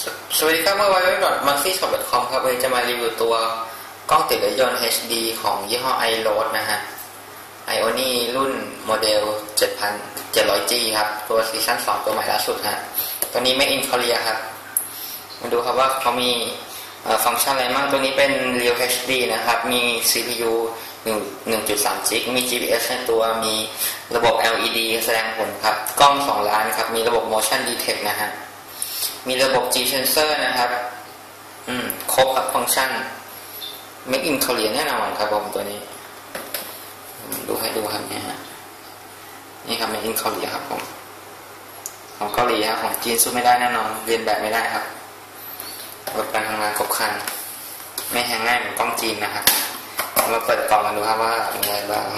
สวัสดีครับเมื่อวานเว็บ maxishop.com ครับวันนี้จะมารีวิวตัวกล้องติดรถยนต์ HD ของยี่ห้อ iRoad นะฮะ Ioni รุ่นโมเดล 7700G ครับตัวซีซั่น2ตัวใหม่ล่าสุดฮะตัวนี้ Made in Korea ครับมาดูครับว่าเขามีฟังก์ชันอะไรบ้างตัวนี้เป็น Real HD นะครับมี CPU 1.3 GHz มี GPS ในตัวมีระบบ LED แสดงผลครับกล้อง2ล้านครับมีระบบ Motion Detect นะฮะมีระบบ G Sensor นะครับครบครับฟังก์ชัน Made in Korea แน่นอนครับผมตัวนี้ดูให้ดูครับเนี่ยฮะนี่ครับ Made in Korea ครับผมของเกาหลีครับของจีนสู้ไม่ได้แน่นอนเรียนแบบไม่ได้ครับระบบการทำงานครบครันไม่แฮงง่ายเหมือนกล้องจีนนะครับเราเปิดกล่องมาดูครับว่ามีอะไรบ้าง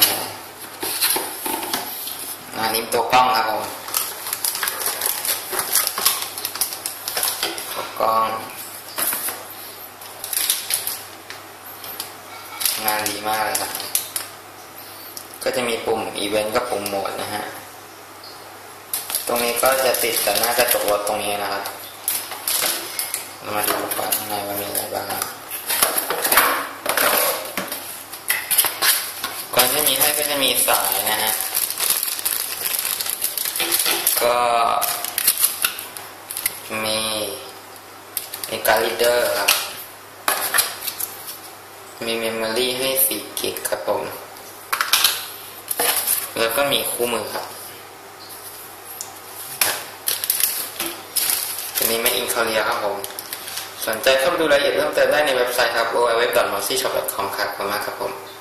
อันนี้ตัวกล้องครับผมกล้องงานดีมากเลยครับก็จะมีปุ่มอีเวนต์กับปุ่มโหมดนะฮะตรงนี้ก็จะติดแต่หน้ากระจกรถตรงนี้นะครับมาดูก่อนข้างในว่ามีอะไรบ้างก่อนที่มีให้ก็จะมีสายนะฮะก็มีการ์ดรีดเดอร์ครับมีเมมโมรี่ให้4 กิกครับผมแล้วก็มีคู่มือครับตัวนี้ Made in Korea ครับผมสนใจเข้าไปดูรายละเอียดเพิ่มเติมได้ในเว็บไซต์ครับ www.maxishop.com ครับขอบคุณมากครับผม